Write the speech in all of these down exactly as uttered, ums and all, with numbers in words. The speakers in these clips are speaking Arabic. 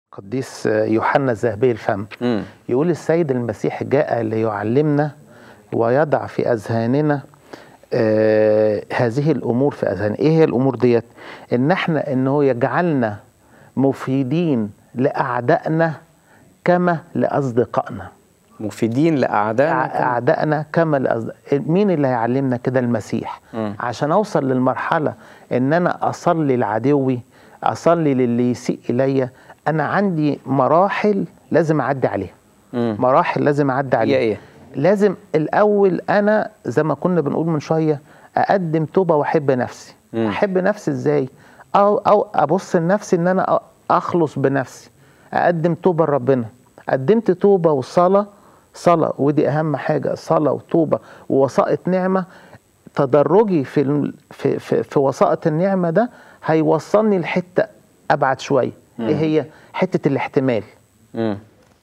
قديس يوحنا الذهبي الفم مم. يقول السيد المسيح جاء ليعلمنا ويضع في أذهاننا آه هذه الأمور في أذهان. إيه هي الأمور ديت؟ إن إحنا إنه يجعلنا مفيدين لأعدائنا كما لأصدقائنا. مفيدين لأعدائنا أعدائنا كما لأصدقائنا. مين اللي هيعلمنا كده؟ المسيح. مم. عشان أوصل للمرحلة إن أنا أصلي لعدوي، أصلي للي يسيء إلي، أنا عندي مراحل لازم أعدي عليها. مم. مراحل لازم أعدي عليها. إيه إيه؟ لازم الأول أنا زي ما كنا بنقول من شوية أقدم توبة وأحب نفسي. مم. أحب نفسي إزاي؟ أو أو أبص لنفسي إن أنا أخلص بنفسي. أقدم توبة لربنا. قدمت توبة وصلاة، صلاة ودي أهم حاجة، صلاة وتوبة ووسائط نعمة. تدرجي في في في, في وسائط النعمة ده هيوصلني لحتة أبعد شوية. مم. إيه هي؟ حتة الاحتمال. مم.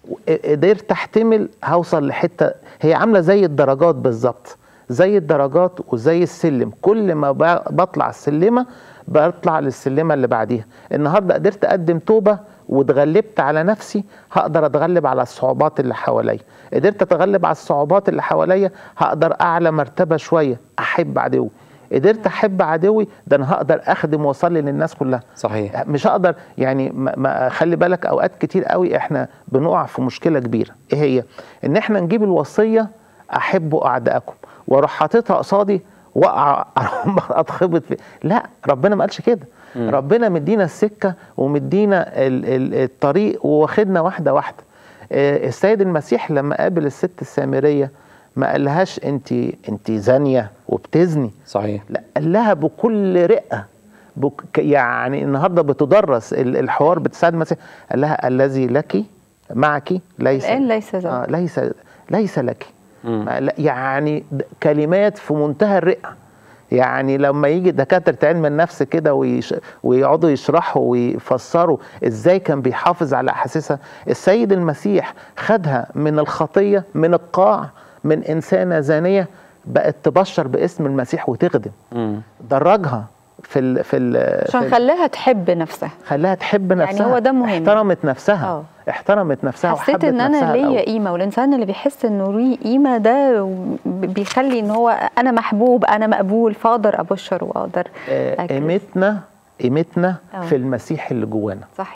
قدرت احتمل هوصل لحته هي عامله زي الدرجات بالظبط، زي الدرجات وزي السلم. كل ما بطلع السلمه بطلع للسلمه اللي بعديها. النهارده قدرت اقدم توبه واتغلبت على نفسي، هقدر اتغلب على الصعوبات اللي حواليا. قدرت اتغلب على الصعوبات اللي حواليا هقدر اعلى مرتبه شويه، احب عدوي. قدرت احب عدوي ده انا هقدر اخدم واصلي للناس كلها. صحيح. مش هقدر يعني ما خلي بالك اوقات كتير قوي احنا بنقع في مشكله كبيره. ايه هي؟ ان احنا نجيب الوصيه احبوا اعدائكم واروح حاططها قصادي واقع اتخبط فيه. لا، ربنا ما قالش كده. م. ربنا مدينا السكه ومدينا الطريق وواخدنا واحده واحده. السيد المسيح لما قابل الست السامريه ما قالهاش انت انت زانيه وبتزني. صحيح. لا، قال لها بكل رقه. بك يعني النهارده بتدرس الحوار بتساعد المسيح. قال لها الذي لك معك ليس الآن ليس ذاك. آه ليس ليس لك. يعني كلمات في منتهى الرقه. يعني لما يجي دكاتره علم النفس كده ويش ويقعدوا يشرحوا ويفسروا ازاي كان بيحافظ على احاسيسها، السيد المسيح خدها من الخطيه، من القاع، من إنسانة زانية بقت تبشر باسم المسيح وتخدم. مم. درجها في ال في ال عشان خلاها تحب نفسها. خلاها تحب نفسها. يعني هو ده مهم. احترمت نفسها. أوه. احترمت نفسها حسيت ان انا ليا قيمه، والانسان اللي بيحس انه ليه قيمه ده بيخلي ان هو انا محبوب، انا مقبول، فاقدر ابشر واقدر قيمتنا قيمتنا في المسيح اللي جوانا. صح.